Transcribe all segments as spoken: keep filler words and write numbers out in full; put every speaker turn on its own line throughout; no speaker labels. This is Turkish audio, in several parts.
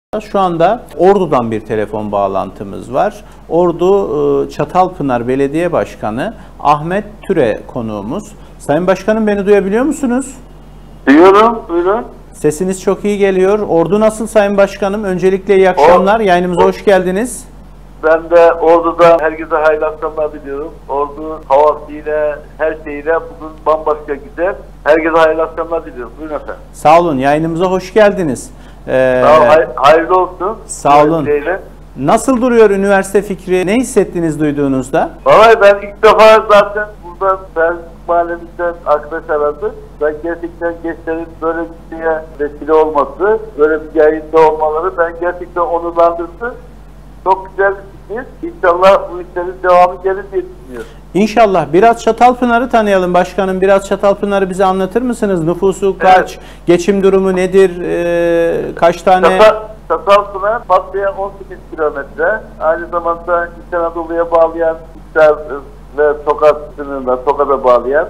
Şu anda Ordu'dan bir telefon bağlantımız var. Ordu Çatalpınar Belediye Başkanı Ahmet Türe konuğumuz. Sayın Başkanım, beni duyabiliyor musunuz?
Duyuyorum, buyurun.
Sesiniz çok iyi geliyor. Ordu nasıl Sayın Başkanım? Öncelikle iyi akşamlar. Yayınımıza hoş geldiniz.
Ben de Ordu'da herkese hayırlı akşamlar diliyorum. Ordu havasıyla, her şeyiyle bugün bambaşka güzel. Herkese hayırlı akşamlar diliyorum. Buyurun efendim.
Sağ olun. Yayınımıza hoş geldiniz.
Ee, Sağ olun, hay hayırlı olsun.
Sağ olun. Nasıl duruyor üniversite fikri? Ne hissettiniz duyduğunuzda?
Vallahi ben ilk defa zaten buradan ben mahallemizden arkadaş aradı. Ben gerçekten gençlerin böyle bir şeye vesile olması, böyle bir yayında olmaları ben gerçekten onurlandırdı. Çok güzel bir fikir. İnşallah bu işlerin devamı gelir diye düşünüyorum.
İnşallah. Biraz Çatalpınar'ı tanıyalım başkanım. Biraz Çatalpınar'ı bize anlatır mısınız? Nüfusu kaç? Evet. Geçim durumu nedir? Ee, kaç tane?
Çatal, Çatalpınar Batı'ya on sekiz kilometre. Aynı zamanda İç Anadolu'ya bağlayan İçer ve Tokat sınırında, Tokat'a bağlayan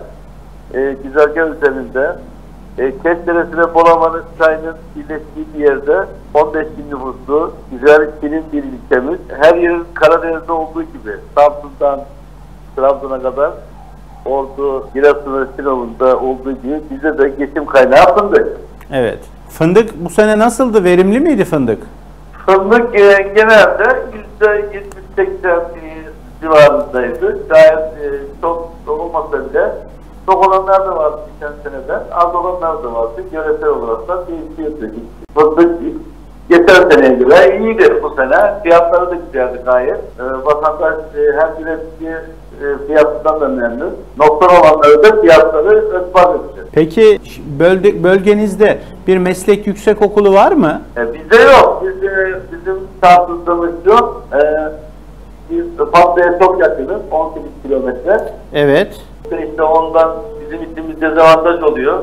e, güzergah üzerinde e, Kesderesi ve Bolaman'ın çayının birleştiği bir yerde on beş bin nüfuslu güzel, kirin bir ilçemiz. Her yerin Karadeniz'de olduğu gibi Samsun'dan Trabzon'a kadar Ordu, Giresun ve Sinop'unda olduğu gibi bizde de geçim kaynağı fındık.
Evet. Fındık bu sene nasıldı? Verimli miydi fındık?
Fındık e, genelde yüzde yetmiş seksen civarındaydı. Gayet e, çok olmasa bile çok olanlar da vardı geçen seneden, az olanlar da vardı. Yöresel olarak da değişiyordu. Fındık geçen seneye göre iyiydi bu sene. Fiyatları da güzeldi gayet. E, vatandaş e, her üretici e, fiyatından da memnun. Nokta olanları da fiyatları ıspat etti.
Peki bölge, bölgenizde bir meslek yüksekokulu var mı?
E, bizde yok. Biz, e, bizim Samsun'da yok. E, biz Fatih'e çok yakınız. on sekiz kilometre.
Evet.
İşte ondan bizim için bir dezavantaj oluyor.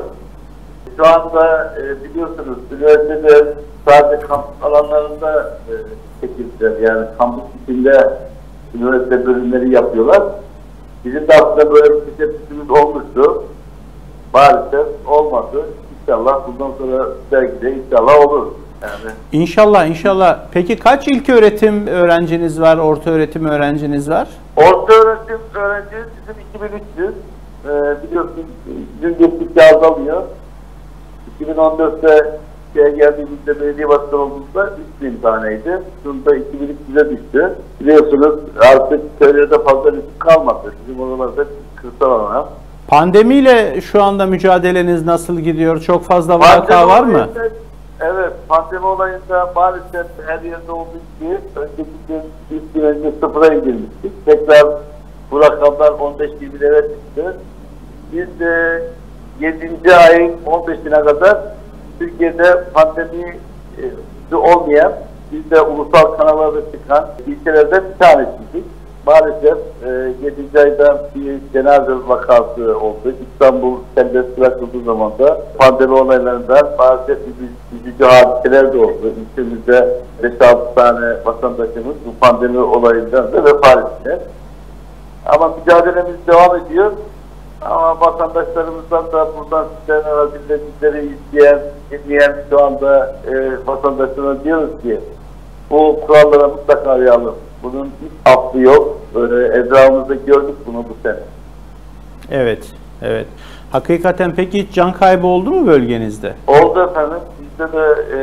Şu anda e, biliyorsunuz üniversitede sadece kampüs alanlarında e, çekildiler. Yani kampüs içinde üniversite bölümleri yapıyorlar. Bizim de aslında böyle bir teşebbüsümüz olmuştu. Maalesef olmadı. İnşallah bundan sonra belki de inşallah olur. Yani.
İnşallah, inşallah. Peki kaç ilköğretim öğrenciniz var, orta öğretim öğrenciniz var?
Orta öğretim öğrencimiz bizim iki bin üç yüz. Ee, biliyorsun gün geçtikçe azalıyor. iki bin on dörtte şeye geldiğimizde belediye başkanı olduğumuzda üç bin taneydi. Şunda iki bin üç yüze düştü. Biliyorsunuz artık köylerde fazla risk kalmadı. Bizim oralarda kırsal alana.
Pandemiyle şu anda mücadeleniz nasıl gidiyor? Çok fazla vaka var mı?
Evet, pandemi olayında maalesef her yerde olduğu gibi önceki gün ilk gün önce sıfıra indirmiştik. Tekrar bu rakamlar on beş yirmilere çıktı. Biz de yedinci ayın on beşine kadar Türkiye'de pandemi e, olmayan, biz de ulusal kanallarda çıkan ilçelerden bir tanesiydik. Maalesef e, yedinci ayda bir cenaze vakası oldu. İstanbul serbest bırakıldığı zaman da pandemi olaylarından maalesef üzücü hadiseler de oldu. İlçemizde beş altı tane vatandaşımız bu pandemi olayından da vefat ettiler. Ama mücadelemiz devam ediyor. Ama vatandaşlarımızdan da buradan sizlerin aracılığıyla bizleri izleyen, dinleyen şu anda e, vatandaşlarına diyoruz ki bu kurallara mutlaka uyalım. Bunun hiç affı yok. Böyle etrafımızda gördük bunu bu sene.
Evet, evet. Hakikaten peki hiç can kaybı oldu mu bölgenizde?
Oldu efendim. Bizde de e,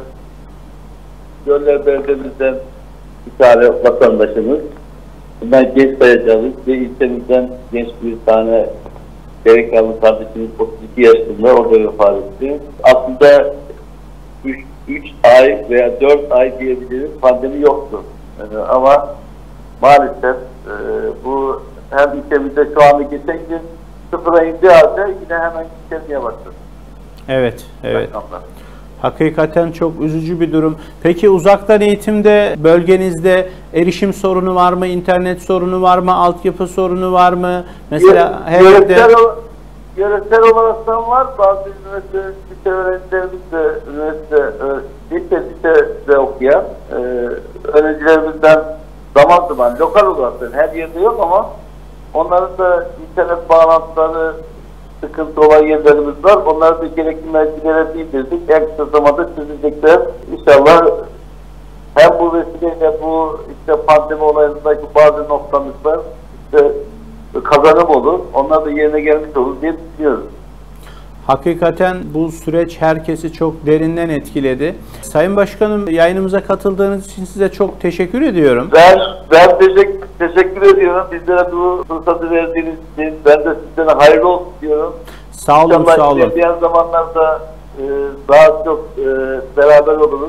Göller beldemizden bir tane vatandaşımız. Bundan genç sayacağız ve ilçemizden genç bir tane delikanlı kardeşimiz otuz iki yaşında o da vefat etti. Aslında üç ay veya dört ay diyebiliriz pandemi yoktu. Yani ama maalesef e, bu hem ülkemizde şu anda geçen gün sıfıra indiği halde yine hemen yükselmeye başladı.
Evet, evet. Hakikaten çok üzücü bir durum. Peki uzaktan eğitimde bölgenizde erişim sorunu var mı? İnternet sorunu var mı? Altyapı sorunu var mı? Mesela her yerde...
Yöresel olarak var. Bazı üniversite lise öğrencilerimiz de üniversite lise lisede okuyan e, öğrencilerimizden zaman zaman lokal olarak her yerde yok ama onların da internet bağlantıları sıkıntı olan yerlerimiz var. Onları da gerekli mercilere bildirdik. En kısa zamanda çözecekler. İnşallah de bu işte pandemi olayındaki bazı noktalıklar işte kazanım olur. Onlar da yerine gelmiş olur diye düşünüyoruz.
Hakikaten bu süreç herkesi çok derinden etkiledi. Sayın Başkanım, yayınımıza katıldığınız için size çok teşekkür ediyorum.
Ben, ben teşekkür, teşekkür ediyorum. Bizlere bu fırsatı verdiğiniz için. Ben de sizlere hayırlı olsun diyorum.
Sağ olun,
İnşallah
sağ olun.
ilerleyen zamanlarda e, daha çok e, beraber oluruz.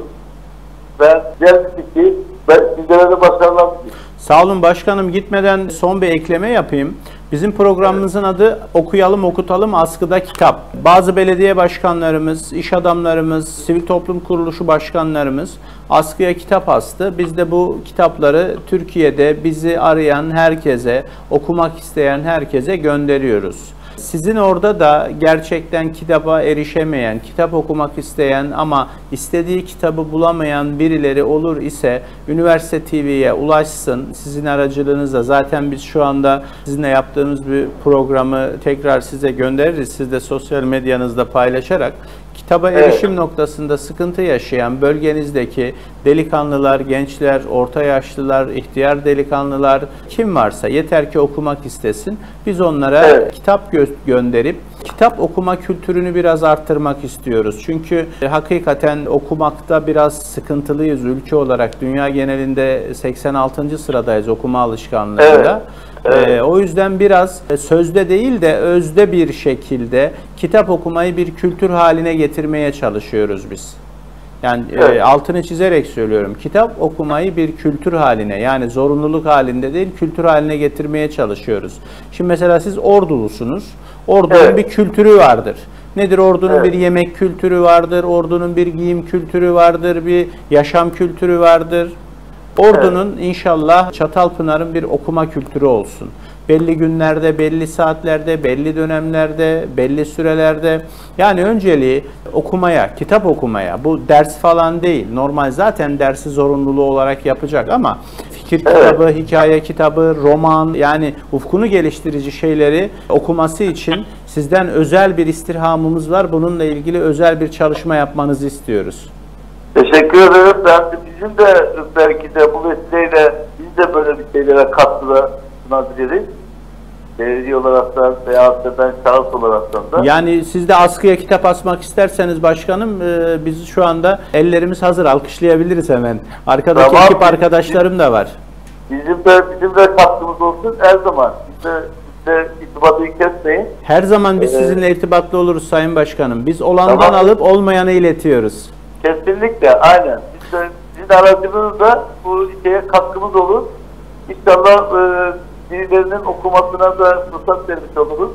Ben güzel bir fikir. Ben sizlere de başarılar diliyorum.
Sağ olun başkanım. Gitmeden son bir ekleme yapayım. Bizim programımızın adı Okuyalım Okutalım Askıda Kitap. Bazı belediye başkanlarımız, iş adamlarımız, sivil toplum kuruluşu başkanlarımız askıya kitap astı. Biz de bu kitapları Türkiye'de bizi arayan herkese, okumak isteyen herkese gönderiyoruz. Sizin orada da gerçekten kitaba erişemeyen, kitap okumak isteyen ama istediği kitabı bulamayan birileri olur ise Üniversite T V'ye ulaşsın. Sizin aracılığınızla zaten biz şu anda sizinle yaptığımız bir programı tekrar size göndeririz. Siz de sosyal medyanızda paylaşarak kitaba erişim evet. noktasında sıkıntı yaşayan bölgenizdeki delikanlılar, gençler, orta yaşlılar, ihtiyar delikanlılar kim varsa yeter ki okumak istesin. Biz onlara evet. kitap gö gönderip kitap okuma kültürünü biraz arttırmak istiyoruz. Çünkü e, hakikaten okumakta biraz sıkıntılıyız ülke olarak. Dünya genelinde seksen altıncı sıradayız okuma alışkanlığında. Evet. Evet. Ee, o yüzden biraz sözde değil de özde bir şekilde kitap okumayı bir kültür haline getirmeye çalışıyoruz biz. Yani evet. e, altını çizerek söylüyorum. Kitap okumayı bir kültür haline, yani zorunluluk halinde değil, kültür haline getirmeye çalışıyoruz. Şimdi mesela siz Ordulusunuz. Ordunun evet. bir kültürü vardır. Nedir? Ordunun evet. bir yemek kültürü vardır, ordunun bir giyim kültürü vardır, bir yaşam kültürü vardır. Ordunun evet. inşallah Çatalpınar'ın bir okuma kültürü olsun. Belli günlerde, belli saatlerde, belli dönemlerde, belli sürelerde. Yani önceliği okumaya, kitap okumaya. Bu ders falan değil. Normal zaten dersi zorunluluğu olarak yapacak ama fikir kitabı, evet. hikaye kitabı, roman, yani ufkunu geliştirici şeyleri okuması için sizden özel bir istirhamımız var. Bununla ilgili özel bir çalışma yapmanızı istiyoruz.
Teşekkür ederim. Ben de bizim de belki de bu vesileyle biz de böyle bir şeylere katkıda sunabiliriz. Belediye olarak da veya ben şahıs olarak da.
Yani siz de askıya kitap asmak isterseniz başkanım, e, biz şu anda ellerimiz hazır, alkışlayabiliriz hemen. Arkadaki tamam, ekip arkadaşlarım da var.
Bizim de bizim de katkımız olsun her zaman. Biz de, biz de irtibatı kesmeyin.
Her zaman biz ee, sizinle irtibatlı oluruz Sayın Başkanım. Biz olandan tamam. alıp olmayanı iletiyoruz.
Kesinlikle, aynen. Biz de, sizin aracınızda bu şeye katkımız olur. İnşallah e, birilerinin okumasına da fırsat vermiş oluruz.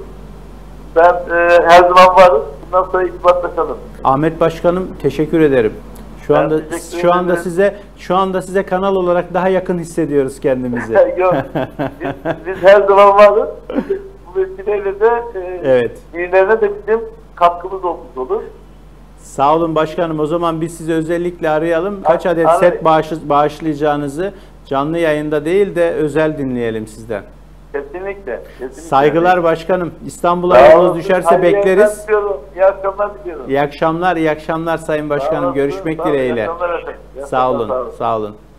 Ben e, her zaman varım. Bundan sonra irtibatlaşalım.
Ahmet Başkanım, teşekkür ederim. Şu ben anda şu anda size şu anda size kanal olarak daha yakın hissediyoruz kendimizi.
Yok. Biz, biz her zaman varız. Bu vesileyle de e, evet. birilerine de bizim katkımız olmuş olur.
Sağ olun başkanım. O zaman biz sizi özellikle arayalım. Kaç adet Ar set bağış, bağışlayacağınızı canlı yayında değil de özel dinleyelim sizden.
Kesinlikle. kesinlikle.
Saygılar başkanım. İstanbul'a yolunuz düşerse bekleriz.
İyi akşamlar diliyorum.
İyi akşamlar, iyi akşamlar Sayın Başkanım. Görüşmek dileğiyle. Sağ olun, sağ olun.